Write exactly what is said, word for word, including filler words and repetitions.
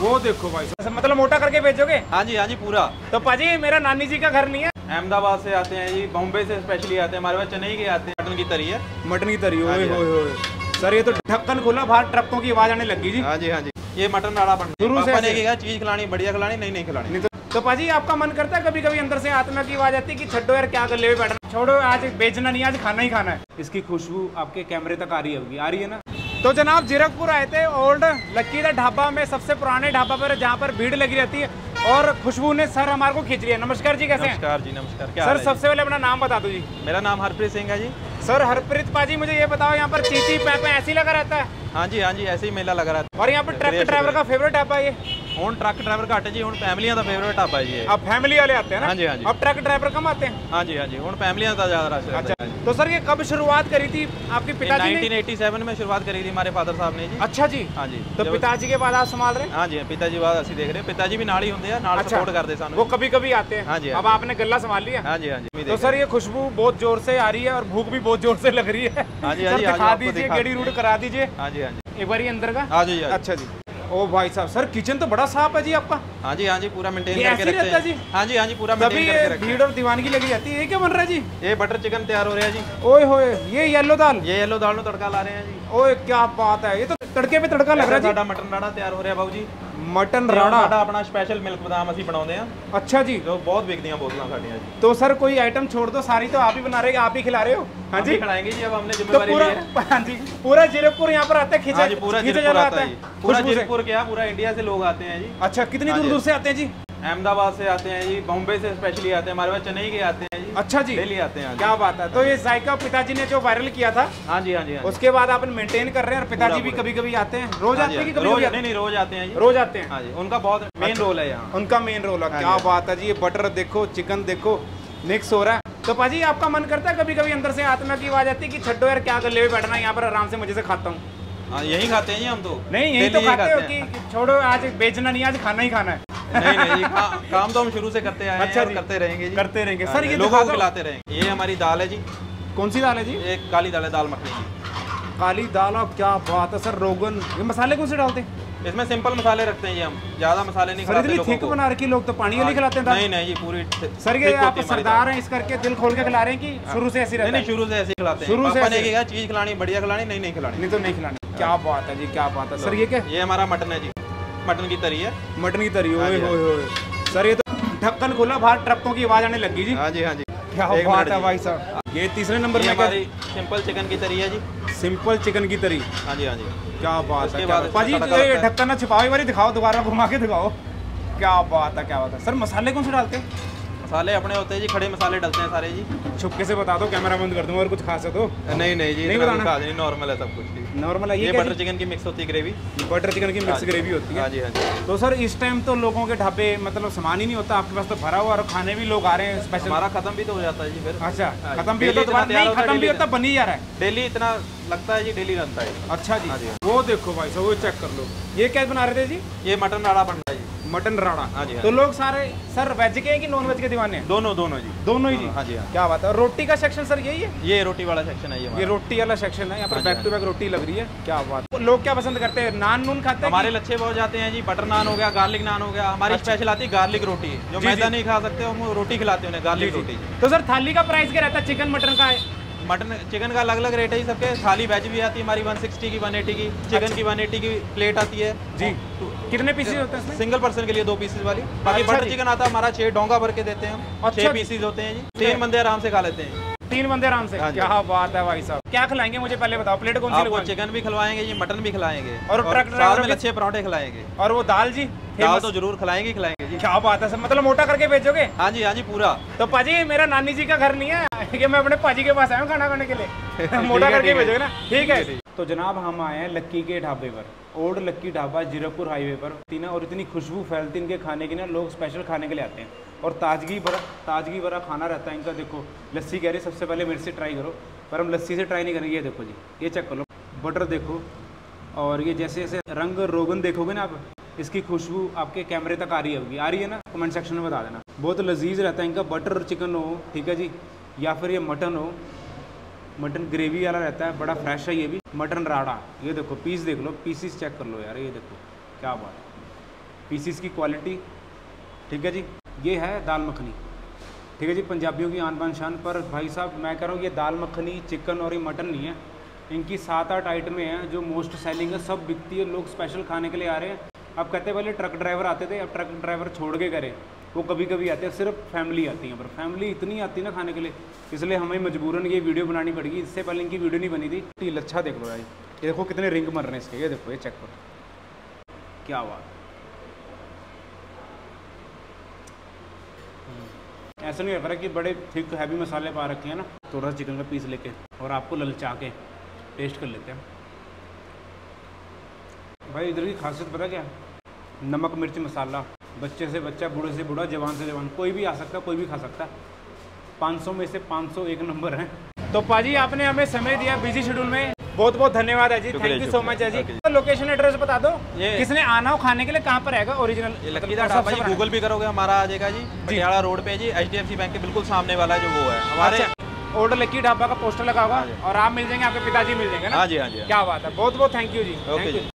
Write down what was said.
वो देखो भाई साहब, मतलब मोटा करके भेजोगे? हाँ जी हाँ जी पूरा। तो पाजी मेरा नानी जी का घर नहीं है? अहमदाबाद से आते हैं जी, बॉम्बे से स्पेशली आते हैं, हमारे पास चेन्नई के आते हैं। मटन की तरी है। मटन की तरी। ओए होए होए सर, ये तो ढक्कन खोला, बाहर ट्रकों की आवाज आने लगी जी। हाँ जी हाँ जी, ये मटन नाड़ा बन शुरू से पापा ने क्या चीज खिलानी, बढ़िया खिलानी, नहीं नहीं खिलानी। नहीं तो, तो पाजी आपका मन करता है कभी कभी अंदर से आत्मा की आवाज आती है कि छड्डो यार क्या कर ले बैठना, छोड़ो आज बेचना नहीं, आज खाना ही खाना है। इसकी खुशबू आपके कैमरे तक आ रही होगी, आ रही है ना? तो जनाब जीरकपुर आए थे ओल्ड लक्की दा ढाबा में, सबसे पुराने ढाबा पर जहाँ पर भीड़ लगी रहती है, और खुशबू ने सर हमारे को खींच लिया। नमस्कार जी, कैसे हैं? नमस्कार जी, नमस्कार। क्या सर सबसे पहले अपना नाम बता दो जी। मेरा नाम हरप्रीत सिंह है जी। सर हरप्रीत पाजी, मुझे ये बताओ यहाँ पर चीची पैपे ऐसी लगा रहता है? हाँ जी हाँ जी, ऐसे ही मेला लगा रहा था। और यहाँ पर ट्रक ड्राइवर का फेवरेट ढाबा है ये? ਹੁਣ ट्रक ड्राइवर घट जी, ਹੁਣ फैमिलियां ਦਾ फेवरेट ढाबा जी। अब फैमिली वाले आते हैं ना? हाँ जी हाँ जी। अब ट्रक ड्राइवर कम आते हैं? हाँ जी हाँ जी, ਹੁਣ फैमिलियां ਦਾ ज्यादा रश है। अच्छा, तो सर ये कब शुरुआत करी थी आपके पिताजी ने? नाइनटीन एटी सेवन में शुरुआत करी थी हमारे फादर साहब ने जी। अच्छा जी। हाँ जी। तो पिताजी के बाद आप संभाल रहे हैं? हाँ जी, पिताजी बाद ਅਸੀਂ देख रहे हैं, पिताजी भी ਨਾਲ ही ਹੁੰਦੇ ਆ, ਨਾਲ सपोर्ट करते ਸਾਨੂੰ। वो कभी कभी आते हैं? हाँ जी। अब आपने गल्ला संभाल लिया? हाँ जी हाँ जी। तो सर ये खुशबू बहुत जोर से आ रही है और भूख भी बहुत जोर से लग रही है। हाँ जी हाँ जी, दिखा दीजिए, गेड़ी रूट करा दीजिए। हाँ जी हाँ जी, एक बार ये अंदर का। हाँ जी। अच्छा जी। ओ भाई साहब, सर किचन तो बड़ा साफ है जी आपका। हाँ जी हाँ जी, पूरा मेंटेन ये करके ऐसे ही रखते रहता है हैं जी? हाँ जी हाँ जी, पूरा मेंटेन तभी करके ये रखते हैं। भीड़ और दीवानगी लगी जाती है। ये क्या बन रहा है जी? ये बटर चिकन तैयार हो रहा है जी। ओए होए, ये येलो दाल? ये येलो दाल में तड़का ला रहे हैं जी। ओए क्या बात है, ये तो तड़के पे तड़का लग रहा है जी। साडा मटन राड़ा तैयार हो रहा है बाबू जी। मटन राड़ा? साडा अपना स्पेशल मिल्क बादाम ਅਸੀਂ ਬਣਾਉਂਦੇ ਆ। अच्छा जी। जो बहुत बिकਦੀਆਂ बोतलां साਡੀਆਂ जी। तो सर कोई आइटम छोड़ दो, सारी तो आप ही बना रहे हैं, आप ही खिला रहे हो। हाँ जी, खिलाएंगे जी, अब हमने तो जिम्मेवारी ली पूरा है। हाँ जी, पूरा जीरकपुर यहाँ पर आता है, खींचा हाँ जी, पूरा खींचा जीरकपुर चला आता है जी। पूरा जीरकपुर क्या, पूरा इंडिया से लोग आते हैं जी। अच्छा, कितनी दूर दूर से आते हैं जी? अहमदाबाद से आते हैं जी, बॉम्बे से स्पेशली आते हैं, हमारे पास चेन्नई के आते हैं जी। अच्छा जी, दिल्ली आते हैं। क्या बात है। तो ये जायका पिताजी ने जो वायरल किया था, हाँ जी हाँ जी, उसके बाद आप मेंटेन कर रहे हैं, और पिताजी भी कभी कभी आते हैं? रोज आते हैं कि कभी कभी? नहीं नहीं, रोज आते हैं जी। रोज आते हैं? हाँ जी, उनका बहुत मेन रोल है यहाँ। उनका मेन रोल है। क्या बात है जी। ये बटर देखो, चिकन देखो, मिक्स हो रहा है। तो पाजी आपका मन करता है कभी कभी अंदर से आत्मा की आवाज आती है कि छड्डो यार क्या कर ले बैठना, यहाँ पर आराम से मजे से खाता हूँ? हाँ, यही खाते हैं जी हम तो। नहीं, यही तो खाते हो कि छोड़ो आज बेचना नहीं, आज खाना ही खाना है? नहीं नहीं, का, काम तो हम शुरू से करते आए हैं। अच्छा और जी, करते रहेंगे जी, करते रहेंगे। सर ये लोगों को खिलाते रहेंगे। ये हमारी दाल है जी। कौन सी दाल है जी? एक काली दाल है, दाल मखनी की। काली दाल। और क्या बात है सर, रोगन। ये मसाले कौन से डालते हैं इसमें? सिंपल मसाले रखते हैं जी हम, ज्यादा मसाले नहीं खिलाते लोगों को। थिक बना रखी, लोग तो पानी वाली खिलाते हैं। नहीं नहीं जी, पूरी सर ये आप सरदार हैं इस करके दिल खोल के खिला रहे हैं कि शुरू से ऐसी रहता है? नहीं, शुरू से ऐसे खिलाते हैं। शुरू से पापा ने क्या चीज खिलानी, बढ़िया खिलानी, नहीं नहीं खिलानी। नहीं तो नहीं खिलानी। क्या बात है जी, क्या बात है। सर ये क्या? ये हमारा मटन है जी, मटन की तरी है। मटन की तरी। ओए होए होए सर, ये तो ढक्कन खोला, बाहर ट्रकों की आवाज आने लगी जी। हाँ जी हाँ जी, क्या बात है भाई साहब। ये तीसरे नंबर में हमारी सिंपल चिकन की तरी है जी। सिंपल चिकन की तरी। हाँ जी हाँ जी। क्या बात है। बाद पाजी ढक्कन ना छिपाओ, एक बार दिखाओ, दोबारा घुमा के दिखाओ। क्या बात है, क्या बात है। सर मसाले कौन से डालते हैं? मसाले अपने होते हैं जी, खड़े मसाले डलते हैं सारे जी। छुपके से बता दो, कैमरा बंद कर दूंगा। और कुछ खास है तो? नहीं नहीं जी, नहीं बताना। नहीं, नॉर्मल है सब कुछ। नॉर्मल है। ये बटर चिकन की मिक्स होती है ग्रेवी। बटर चिकन की मिक्स ग्रेवी होती है। हाँ जी हाँ जी। तो सर इस टाइम तो लोगों के ढाबे मतलब सामान ही नहीं होता, आपके पास तो भरा हुआ, और खाने भी लोग आ रहे हैं स्पेशल। हमारा खत्म भी तो हो जाता है जी फिर। अच्छा, खत्म भी होता है? खत्म भी होता, बन ही जा रहा है। डेली इतना लगता है जी, डेली बनता है। अच्छा जी। वो देखो भाई साहब, वो चेक कर लो। ये क्या बना रहे थे जी? ये मटन राड़ा बन रहा है जी। मटन राड़ा। हाँ जी। तो लोग सारे सर वेज के हैं कि नॉन वेज के दीवाने हैं? दोनों दोनों जी, दोनों ही जी। हाँ जी हाँ। क्या बात है। रोटी का सेक्शन सर यही है? ये रोटी वाला सेक्शन है। ये ये रोटी वाला सेक्शन है। यहाँ पर बैक टू बैक रोटी लग रही है। क्या बात है। लोग क्या पसंद करते हैं, नान नून खाते हैं? हमारे लच्छे बहुत जाते हैं जी, बटर नान हो गया, गार्लिक नान हो गया। हमारी स्पेशल आती है गार्लिक रोटी, जो मैदा नहीं खा सकते हम रोटी खिलाते हैं, गार्लिक रोटी। तो सर थाली का प्राइस क्या रहता है चिकन मटन का? मटन चिकन का अलग अलग रेट है सबके। थाली वेज भी आती है हमारी वन सिक्सटी की, वन एटी की। चिकन की वन एटी की प्लेट आती है जी। कितने पीसेस होते हैं इसमें? सिंगल पर्सन के लिए दो पीसेस वाली। बाकी बटर चिकन आता है हमारा छह डोंगा भर के देते हैं हम। छह पीसेस होते हैं जी, तीन बंदे आराम से खा लेते हैं। तीन बंदे आराम से? क्या बात है भाई साहब। क्या खिलाएंगे मुझे पहले बताओ, प्लेट कौन सी? आपको चिकन भी खिलवाएंगे जी, मटन भी खिलाएंगे, और ट्रक ड्राइवर में अच्छे पराठे खिलाएंगे। और वो दाल जी? दाल तो जरूर खिलाएंगे खिलाएंगे जी। क्या बात है सर, मतलब मोटा करके भेजोगे? हाँ जी हाँ जी पूरा। तो पाजी मेरा नानी जी का घर नहीं है कि मैं अपने पाजी के पास आया हूँ खाना खाने के लिए। मोटा करके भेजोगे ना? ठीक है। तो जनाब हम आए हैं लक्की के ढाबे पर, old Lucky dhaba Zirakpur highway पर। तीना और इतनी खुशबू फैलती इनके खाने की ना, लोग स्पेशल खाने के लिए आते हैं, और ताजगी भरा ताजगी भरा खाना रहता है इनका। देखो लस्सी कह रही सबसे पहले मेरे से ट्राई करो, पर हम लस्सी से ट्राई नहीं करेंगे। ये देखो जी, ये चेक कर लो, बटर देखो, और ये जैसे जैसे रंग रोगन देखोगे ना आप, इसकी खुशबू आपके कैमरे तक आ रही होगी। आ रही है ना? कमेंट सेक्शन में बता देना। बहुत लजीज रहता है इनका। बटर चिकन हो, ठीक है जी, या फिर ये मटन हो, मटन ग्रेवी वाला रहता है, बड़ा फ्रेश है। ये भी मटन राड़ा, ये देखो पीस देख लो, पीसीस चेक कर लो यार, ये देखो क्या बात है। पीसीस की क्वालिटी, ठीक है जी। ये है दाल मखनी, ठीक है जी, पंजाबियों की आन बान शान। पर भाई साहब मैं कह रहा हूँ ये दाल मखनी, चिकन और ये मटन नहीं है, इनकी सात आठ आइटमें हैं जो मोस्ट सेलिंग है, सब बिकती है, लोग स्पेशल खाने के लिए आ रहे हैं। अब कहते हैं पहले ट्रक ड्राइवर आते थे, अब ट्रक ड्राइवर छोड़ के करे, वो कभी कभी आते हैं, सिर्फ फैमिली आती है। पर फैमिली इतनी आती है ना खाने के लिए, इसलिए हमें मजबूरन ये वीडियो बनानी पड़ेगी। इससे पहले इनकी वीडियो नहीं बनी थी। लच्छा देख लो यार, ये देखो कितने रिंग मर रहे हैं इसके, ये देखो, ये चेक करो, क्या बात। ऐसा नहीं लग रहा कि बड़े थिक हैवी मसाले पा रखे हैं ना। थोड़ा सा चिकन का पीस लेके और आपको ललचा के टेस्ट कर लेते हैं। भाई इधर की खासियत पता क्या है? नमक मिर्च मसाला, बच्चे से बच्चा, बूढ़े से बूढ़ा, जवान से जवान, कोई भी आ सकता है, कोई भी खा सकता है। पाँच सौ में से पाँच सौ एक नंबर है। तो पाजी आपने हमें समय दिया बिजी शेड्यूल में, बहुत बहुत धन्यवाद है जी, थैंक यू सो मच है जी। तो लोकेशन एड्रेस बता दो, किसने आना हो खाने के लिए कहाँ पर आएगा ओरिजिनल? लक्की दा ढाबा जी, गूगल भी करोगे हमारा आ जाएगा जी, पटियाला रोड पे जी, H D F C bank के बिल्कुल सामने वाला जो वो है हमारे। ओल्ड लक्की ढाबा का पोस्टर लगा होगा और आप मिल जाएंगे, आपके पिताजी मिल जाएंगे ना। हाँ जी हाँ जी, क्या बात है, बहुत बहुत थैंक यू जी। ओके जी।